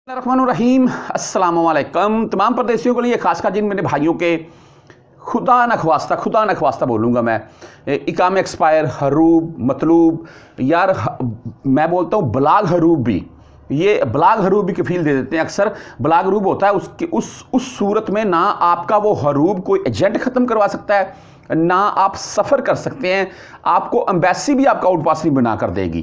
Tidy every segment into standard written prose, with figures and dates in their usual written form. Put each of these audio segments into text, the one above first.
रहीम अस्सलाम वालेकुम। तमाम परदेसियों के लिए खासकर जिन मेरे भाइयों के खुदा न ख्वास्ता बोलूँगा मैं, इकाम एक्सपायर, हरूब, मतलूब, यार मैं बोलता हूँ बलाग हरूब भी, ये बलाग हरूब भी कफील दे देते हैं। अक्सर बलाग हरूब होता है, उसकी उस सूरत में ना आपका वो हरूब कोई एजेंट ख़त्म करवा सकता है, ना आप सफ़र कर सकते हैं, आपको एम्बेसी भी आपका आउट पास नहीं बना कर देगी।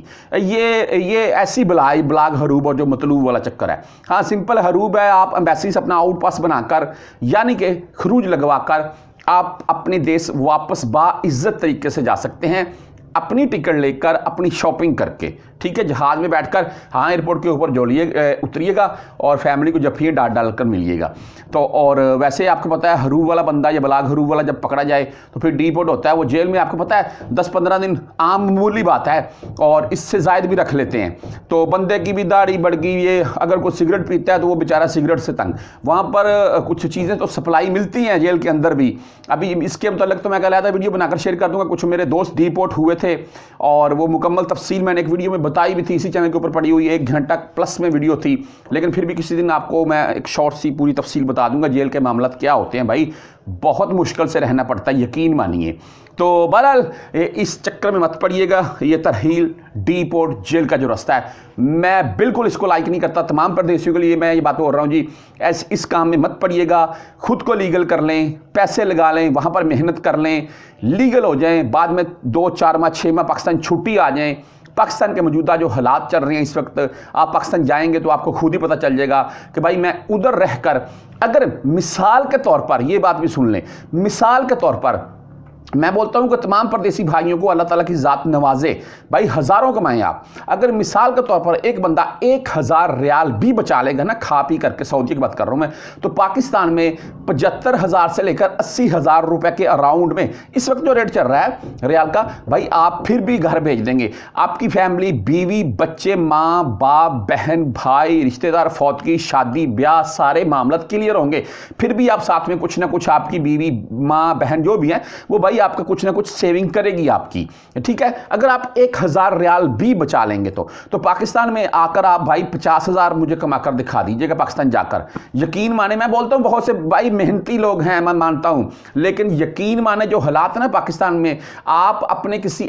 ये ऐसी बलाग हरूब और जो मतलूब वाला चक्कर है। हाँ, सिंपल हरूब है, आप एम्बेसी से अपना आउट पास बनाकर यानी कि खरूज लगवाकर आप अपने देश वापस बाइज्जत तरीके से जा सकते हैं, अपनी टिकट लेकर, अपनी शॉपिंग करके। ठीक है, जहाज़ में बैठकर, हाँ एयरपोर्ट के ऊपर उतरिएगा और फैमिली को जब डाल डालकर मिलिएगा। तो और वैसे आपको पता है हरूब वाला बंदा या बलाग हरूब वाला जब पकड़ा जाए तो फिर डिपोर्ट होता है, वो जेल में आपको पता है 10-15 दिन आम मामूली बात है, और इससे ज़ायद भी रख लेते हैं। तो बंदे की भी दाढ़ी बढ़ गई, ये अगर कोई सिगरेट पीता है तो वो बेचारा सिगरेट से तंग। वहाँ पर कुछ चीज़ें तो सप्लाई मिलती हैं जेल के अंदर भी। अभी इसके मतलब तो मैं कल आया वीडियो बनाकर शेयर कर दूँगा। कुछ मेरे दोस्त डिपोर्ट हुए थे और वो मुकम्मल तफसील मैंने एक वीडियो में बताई भी थी, इसी चैनल के ऊपर पड़ी हुई 1 घंटा प्लस में वीडियो थी। लेकिन फिर भी किसी दिन आपको मैं एक शॉर्ट सी पूरी तफसील बता दूंगा जेल के मामला क्या होते हैं। भाई बहुत मुश्किल से रहना पड़ता है, यकीन मानिए। तो बहरहाल इस चक्कर में मत पड़िएगा। ये तरहील डिपोर्ट जेल का जो रास्ता है, मैं बिल्कुल इसको लाइक नहीं करता। तमाम परदेशियों के लिए मैं ये बात बोल रहा हूँ जी, इस काम में मत पड़िएगा। खुद को लीगल कर लें, पैसे लगा लें, वहाँ पर मेहनत कर लें, लीगल हो जाएं, बाद में 2-4 माह 6 माह पाकिस्तान छुट्टी आ जाएं। पाकिस्तान के मौजूदा जो हालात चल रहे हैं इस वक्त, आप पाकिस्तान जाएंगे तो आपको खुद ही पता चल जाएगा कि भाई मैं उधर रहकर, अगर मिसाल के तौर पर ये बात भी सुन लें, मिसाल के तौर पर मैं बोलता हूं कि तमाम परदेसी भाइयों को अल्लाह ताला की ज़ात नवाजे, भाई हज़ारों कमाएं आप। अगर मिसाल के तौर पर एक बंदा 1000 रियाल भी बचा लेगा ना, खा पी करके, सऊदी की बात कर रहा हूं मैं, तो पाकिस्तान में 75,000 से लेकर 80,000 रुपए के अराउंड में इस वक्त जो रेट चल रहा है रियाल का, भाई आप फिर भी घर भेज देंगे। आपकी फैमिली, बीवी, बच्चे, माँ बाप, बहन भाई, रिश्तेदार, फौत की, शादी ब्याह, सारे मामला क्लियर होंगे। फिर भी आप साथ में कुछ ना कुछ, आपकी बीवी, माँ बहन जो भी है, वो भाई आपका कुछ ना कुछ सेविंग करेगी आपकी। ठीक है, अगर आप 1000 रियाल भी बचा लेंगे तो पाकिस्तान में आकर आप भाई 50,000 मुझे कमाकर दिखा दीजिएगा पाकिस्तान जाकर। यकीन माने, मैं बोलता हूं बहुत से भाई मेहनती लोग हैं, मैं मानता हूं, लेकिन यकीन माने जो हालात ना पाकिस्तान में, आप अपने किसी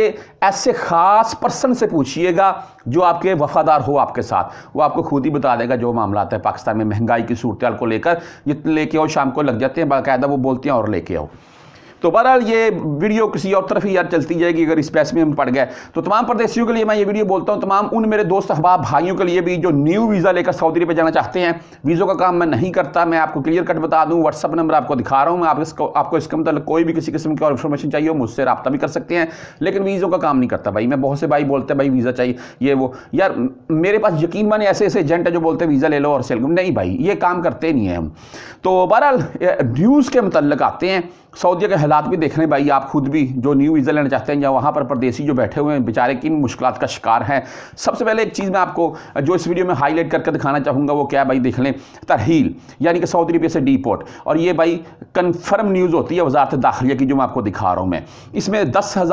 ऐसे खास पर्सन से पूछिएगा जो आपके वफादार हो आपके साथ, वो आपको खुद ही बता देगा जो मामला है पाकिस्तान में महंगाई की सूरत को लेकर। जितने लेके आओ शाम को लग जाते हैं, बाकायदा वो बोलती हैं और लेके आओ। तो बहरहाल ये वीडियो किसी और तरफ ही यार चलती जाएगी अगर इस पैसे में हम पड़ गए। तो तमाम परदेशियों के लिए मैं ये वीडियो बोलता हूँ, तमाम उन मेरे दोस्त अहबाब भाइयों के लिए भी जो न्यू वीज़ा लेकर सऊदी अरब जाना चाहते हैं। वीज़ों का काम मैं नहीं करता, मैं आपको क्लियर कट बता दूँ, व्हाट्सअप नंबर आपको दिखा रहा हूँ मैं। आपको इसका मतलब कोई भी किसी किस्म की और इन्फॉर्मेशन चाहिए हो मुझसे रब्ता भी कर सकते हैं, लेकिन वीज़ों का काम नहीं करता भाई मैं। बहुत से भाई बोलते हैं भाई वीज़ा चाहिए ये वो, यार मेरे पास यकीन माने ऐसे एजेंट है जो बोलते हैं वीज़ा ले लो और सेल, नहीं भाई ये काम करते नहीं है हम। तो बहरहाल न्यूज़ के मतलब आते हैं, सऊदी के हालात भी देख रहे हैं भाई आप खुद भी, जो न्यू वीज़ा लेना चाहते हैं या वहाँ पर परदेसी जो बैठे हुए हैं बेचारे किन मुश्किलात का शिकार हैं। सबसे पहले एक चीज़ मैं आपको जो इस वीडियो में हाईलाइट करके दिखाना चाहूँगा वो क्या है भाई, देख लें, तरहील यानी कि सऊदी अरब से डिपोर्ट। और ये भाई कन्फर्म न्यूज़ होती है वज़ारत दाखिलिया की, जो मैं आपको दिखा रहा हूँ मैं। इसमें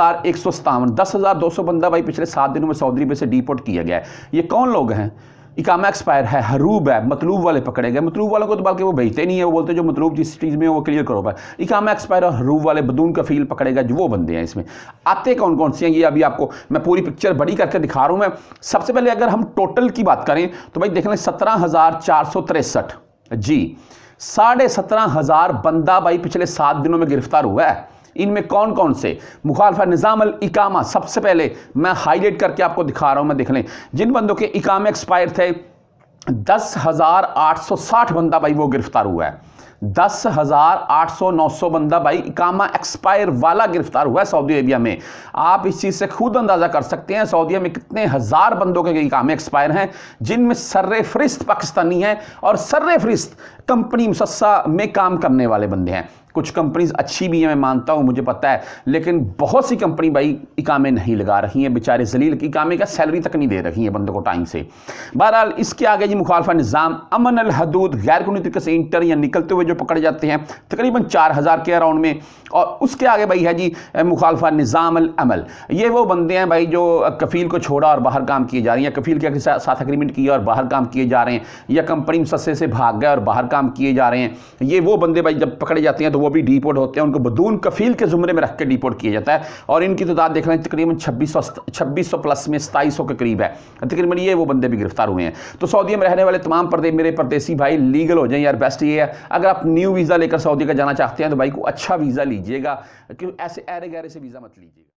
10,157 10,200 बंदा भाई पिछले 7 दिनों में सऊदी अरब से डिपोर्ट किया गया है। ये कौन लोग हैं? इकामा एक्सपायर है, हरूब है, मतलूब वाले पकड़े गए। मतलूब वालों को तो बल्कि वो भेजते नहीं है, वो बोलते जो मतलूब जिस चीज़ में वो क्लियर करो भाई। इकामा एक्सपायर और हरूब वाले बदून कफील पकड़े गए, जो वो बंदे हैं। इसमें आते कौन कौन से हैं ये अभी आपको मैं पूरी पिक्चर बड़ी करके दिखा रहा हूँ मैं। सबसे पहले अगर हम टोटल की बात करें तो भाई देख लें 17,463 जी, 17,500 बंदा भाई पिछले 7 दिनों में गिरफ्तार हुआ है। इनमें कौन कौन से? मुखालफा निज़ाम अल इकामा, सबसे पहले मैं हाईलाइट करके आपको दिखा रहा हूं मैं, देख लें जिन बंदों के इकामे एक्सपायर थे 10,860 बंदा भाई वो गिरफ्तार हुआ है। 10,800-900 बंदा भाई इकामा एक्सपायर वाला गिरफ्तार हुआ है सऊदी अरेबिया में। आप इस चीज़ से खुद अंदाज़ा कर सकते हैं सऊदी में कितने हज़ार बंदों के इकामे एक्सपायर हैं, जिनमें सर्रे-फरिस्त पाकिस्तानी हैं और सर्रे-फरिस्त कंपनी मुसस्सा में काम करने वाले बंदे हैं। कुछ कंपनीज अच्छी भी हैं, मैं मानता हूं, मुझे पता है, लेकिन बहुत सी कंपनी भाई इकामे नहीं लगा रही हैं, बेचारे जलील इकामे का सैलरी तक नहीं दे रही है बंदों को टाइम से। बहरहाल इसके आगे जी मुखालफा निज़ाम अमन अल हदूद गैर कानूनी तरीके से इंटर या निकलते हुए जो पकड़े जाते हैं तकरीबन 4000 के अराउंड में। और उसके आगे भाई है जी मुखालफा निज़ाम अल अमल, ये वो बंदे हैं भाई जो कफील को छोड़ा और बाहर काम किए जा रहे हैं, कफील के साथ एग्रीमेंट किया और बाहर काम किए जा रहे हैं, या कंपनी मुसस्से से भाग गए और बाहर काम किए जा रहे हैं। ये वो बंदे भाई जब पकड़े जाते हैं तो वो भी डिपोर्ट होते हैं, उनको बदून कफील के जुमरे में रख के डिपोर्ट किया जाता है। और इनकी तादाद देख लें तकरीबन 2600 प्लस में 2700 के करीब है तकरीबन, ये वो बंदे भी गिरफ्तार हुए हैं। तो सऊदी में रहने वाले तमाम मेरे परदेसी भाई लीगल हो जाएं यार, बेस्ट ये है। अगर आप न्यू वीज़ा लेकर सऊदी का जाना चाहते हैं तो भाई को अच्छा वीज़ा लीजिएगा, क्योंकि ऐसे ऐरे गहरे से वीज़ा मत लीजिएगा।